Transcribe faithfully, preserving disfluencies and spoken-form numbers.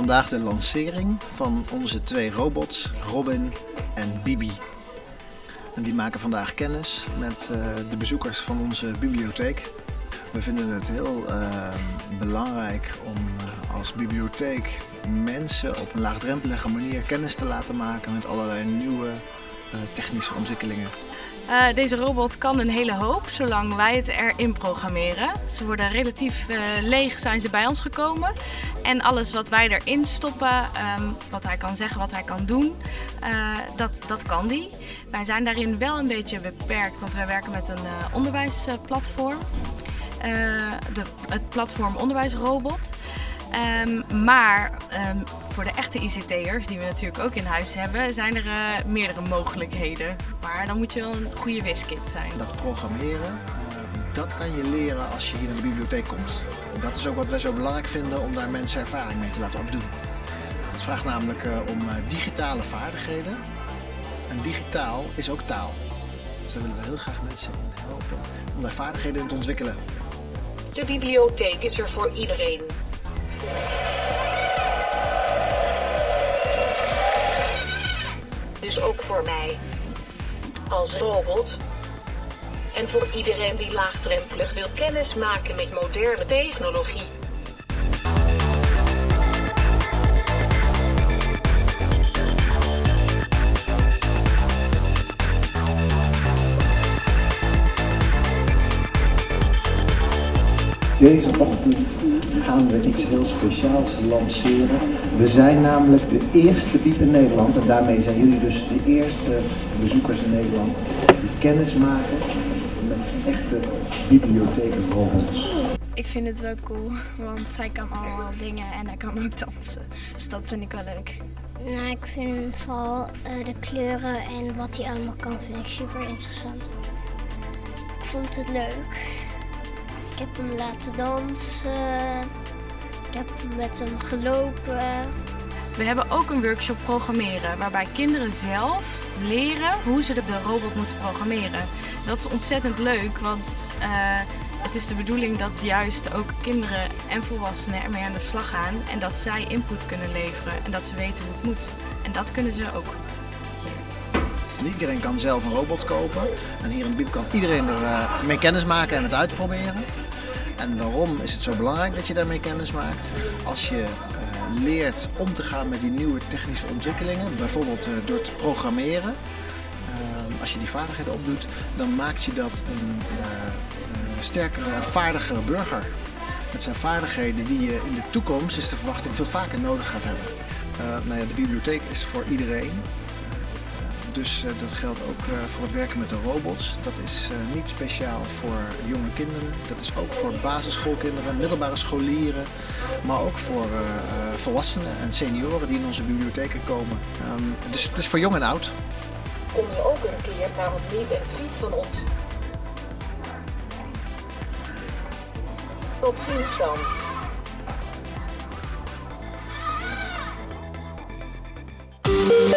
vandaag de lancering van onze twee robots, Robin en Bibi. En die maken vandaag kennis met uh, de bezoekers van onze bibliotheek. We vinden het heel uh, belangrijk om uh, als bibliotheek mensen op een laagdrempelige manier kennis te laten maken met allerlei nieuwe uh, technische ontwikkelingen. Uh, deze robot kan een hele hoop, zolang wij het erin programmeren. Ze worden relatief uh, leeg zijn ze bij ons gekomen. En alles wat wij erin stoppen, um, wat hij kan zeggen, wat hij kan doen, uh, dat, dat kan die. Wij zijn daarin wel een beetje beperkt, want wij werken met een uh, onderwijsplatform. Uh, de, het platform Onderwijsrobot. Um, maar um, voor de echte I C T'ers, die we natuurlijk ook in huis hebben, zijn er uh, meerdere mogelijkheden. Maar dan moet je wel een goede wiskid zijn. Dat programmeren, uh, dat kan je leren als je hier naar de bibliotheek komt. En dat is ook wat wij zo belangrijk vinden om daar mensen ervaring mee te laten opdoen. Het vraagt namelijk uh, om uh, digitale vaardigheden. En digitaal is ook taal. Dus daar willen we heel graag mensen in helpen om daar vaardigheden in te ontwikkelen. De bibliotheek is er voor iedereen. Dus ook voor mij, als robot. En voor iedereen die laagdrempelig wil kennis maken met moderne technologie. Deze ochtend gaan we iets heel speciaals lanceren. We zijn namelijk de eerste bieb in Nederland en daarmee zijn jullie dus de eerste bezoekers in Nederland die kennis maken met echte bibliotheekrobots. Ik vind het wel cool, want hij kan allemaal dingen en hij kan ook dansen. Dus dat vind ik wel leuk. Nou, ik vind vooral uh, de kleuren en wat hij allemaal kan, vind ik super interessant. Ik vond het leuk. Ik heb hem laten dansen, ik heb met hem gelopen. We hebben ook een workshop programmeren waarbij kinderen zelf leren hoe ze de robot moeten programmeren. Dat is ontzettend leuk, want uh, het is de bedoeling dat juist ook kinderen en volwassenen ermee aan de slag gaan en dat zij input kunnen leveren en dat ze weten hoe het moet. En dat kunnen ze ook. Niet iedereen kan zelf een robot kopen en hier in de bieb kan iedereen er uh, mee kennis maken en het uitproberen. En waarom is het zo belangrijk dat je daarmee kennis maakt? Als je uh, leert om te gaan met die nieuwe technische ontwikkelingen, bijvoorbeeld uh, door te programmeren, uh, als je die vaardigheden opdoet, dan maakt je dat een uh, uh, sterkere en vaardigere burger. Het zijn vaardigheden die je in de toekomst, is de verwachting, veel vaker nodig gaat hebben. Uh, nou ja, de bibliotheek is voor iedereen. Dus uh, dat geldt ook uh, voor het werken met de robots. Dat is uh, niet speciaal voor jonge kinderen. Dat is ook voor basisschoolkinderen, middelbare scholieren. Maar ook voor uh, uh, volwassenen en senioren die in onze bibliotheken komen. Um, dus het is voor jong en oud. Kom je ook een keer naar een meet en greet van ons? Tot ziens dan.